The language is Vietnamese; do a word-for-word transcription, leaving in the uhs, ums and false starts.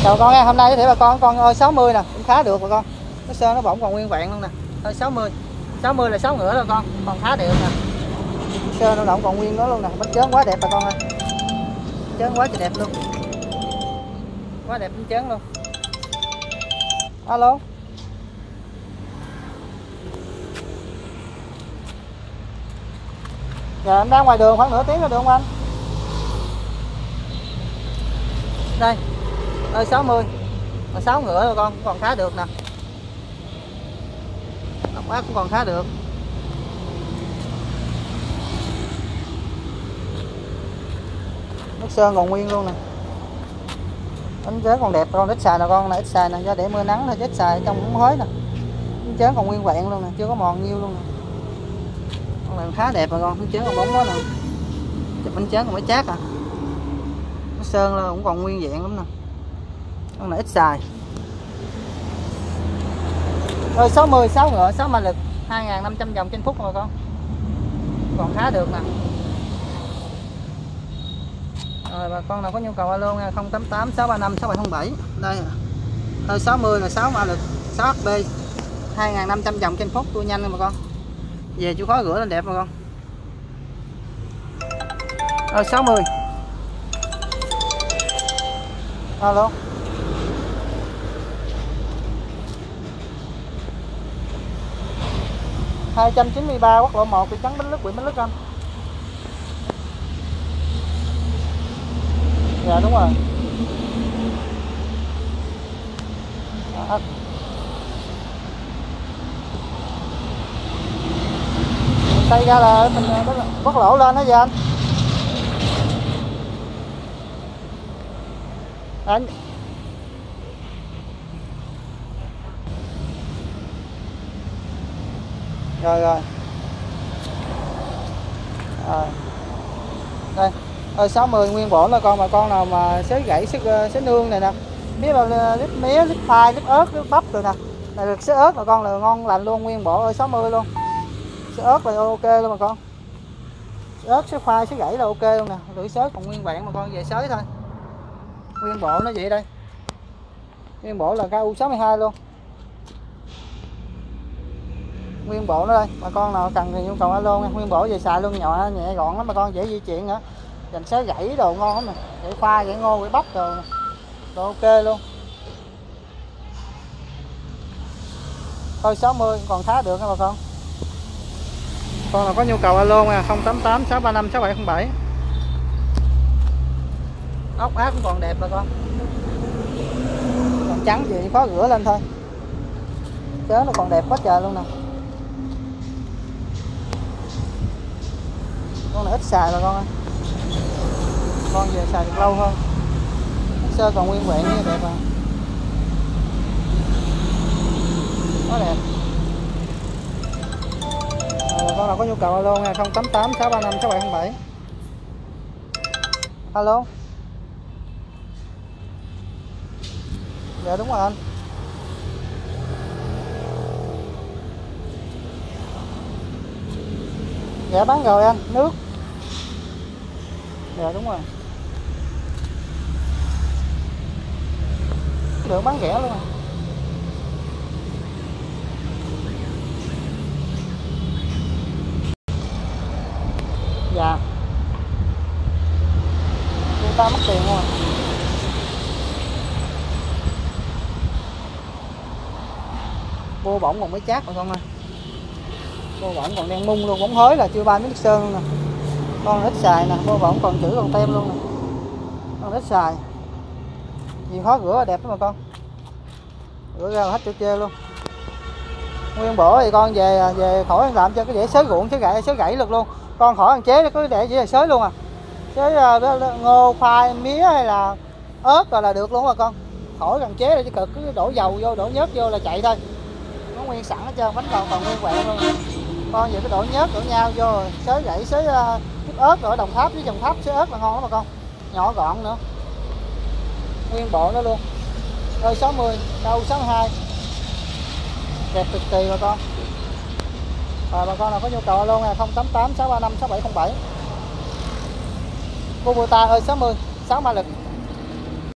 Chào con nha, hôm nay giới thiệu bà con con ơi sáu mươi nè, cũng khá được bà con. Cái sơn nó vẫn còn nguyên vẹn luôn nè. Ơi sáu mươi. sáu mươi là sáu ngựa rồi con, còn khá đẹp nè. Sơn nó vẫn còn nguyên đó luôn nè, bánh chớn quá đẹp bà con ơi. Bánh chớn quá trời đẹp luôn. Quá đẹp bánh chớn luôn. Alo. Dạ em đang ngoài đường khoảng nửa tiếng nữa được không anh? Đây. Ơi sáu mươi. Là sáu ngựa rồi con, còn khá được nè. Đọc ác cũng còn khá được. Nước sơn còn nguyên luôn nè. Bánh chớn còn đẹp, con ít xài nè con, này ít xài nè, do để mưa nắng thôi chứ ít xài trong cũng hối nè. Bánh chớn còn nguyên vẹn luôn nè, chưa có mòn nhiêu luôn nè. Con này khá đẹp mà con, bánh chớn còn bóng quá nè. Chụp bánh chớn còn mới chát à. Nước sơn là cũng còn nguyên vẹn lắm nè. Con này ít xài. Rồi sáu mươi, sáu ngựa, sáu mã lực, hai nghìn năm trăm vòng trên phút rồi con. Còn khá được nè. Rồi bà con nào có nhu cầu alo nha, không tám tám sáu ba năm sáu bảy không bảy. Đây. Hơi sáu mươi là sáu mã lực, sáu hát pê, hai nghìn năm trăm vòng trên phút, tua nhanh nha bà con. Về chịu khó rửa lên đẹp bà con. Rồi sáu mươi. Alo. hai trăm chín mươi ba quốc lộ một, thị trấn Bến Lức, huyện Bến Lức anh. Dạ đúng rồi. À, tay ra là mình quốc lộ lên đó gì anh? Anh rồi rồi à. Đây ơi sáu mươi nguyên bổ là con, mà con nào mà xới gãy xới, xới nương này nè, biết là lít mía, lít khoai, lít ớt, lít bắp rồi nè, này được xới ớt mà con, là ngon lành luôn, nguyên bộ ơi sáu mươi luôn. Xới ớt là ok luôn mà con, xới ớt, xới khoai, xới gãy là ok luôn nè, lưỡi xới còn nguyên vẹn mà con, về xới thôi. Nguyên bộ nó vậy đây, nguyên bộ là ca u sáu mươi hai luôn, nguyên bộ nó đây. Mà con nào cần thì nhu cầu alo nha, nguyên bộ về xài luôn, nhỏ nhẹ gọn lắm mà con, dễ di chuyển nữa. Dành xới gãy đồ ngon lắm nè, gãy khoai, gãy ngô, gãy bắp đồ nè, đồ ok luôn. Thôi sáu mươi còn khá được nha bà con. Con nào có nhu cầu alo nha, không tám tám sáu ba năm sáu bảy không bảy. Ốc ác cũng còn đẹp bà con, còn trắng gì khó rửa lên thôi, chớ nó còn đẹp quá trời luôn nè. Con này ít xài bà con ơi, con về xài được lâu hơn. Sơ còn nguyên vẹn như đẹp à, quá đẹp. À, con nào có nhu cầu alo nha, không tám tám sáu ba năm sáu bảy không bảy. Alo. Dạ đúng rồi anh. Dạ bán rồi anh, nước. Dạ đúng rồi. Được bán rẻ luôn. Dạ. Người ta mất tiền luôn à. Bô bỏng còn mới chát mà con ơi. Bô bỏng còn đen mung luôn, bóng hới là chưa ba miếng nước sơn luôn nè. Con ít xài nè, bô bỏng còn chữ còn tem luôn nè. Con ít xài. Gì khó rửa đẹp lắm mà con. Rửa ra là hết chỗ chê luôn. Nguyên bổ thì con về về khỏi làm cho cái dễ xới ruộng, xới gãy, xới gãy được luôn. Con khỏi ăn chế có để chỉ là xới luôn à. Xới uh, ngô, khoai, mía hay là ớt rồi là được luôn mà con. Khỏi cần chế để chỉ cực, cứ đổ dầu vô, đổ nhớt vô là chạy thôi. Nó nguyên sẵn hết trơn, bánh còn còn nguyên vẹn luôn. Con về cái đổ nhớt, đổ nhau vô rồi xới gãy, xới uh, tiếp ớt ở Đồng Tháp với Đồng Tháp xới ớt là ngon lắm mà con. Nhỏ gọn nữa. Nguyên bộ nó luôn. Rồi sáu mươi, đâu sáu mươi hai. Đẹp cực kỳ bà con. Rồi bà con nào có nhu cầu luôn nha, không tám tám sáu ba năm sáu bảy không bảy. Kubota ơi sáu mươi, sáu mã lực,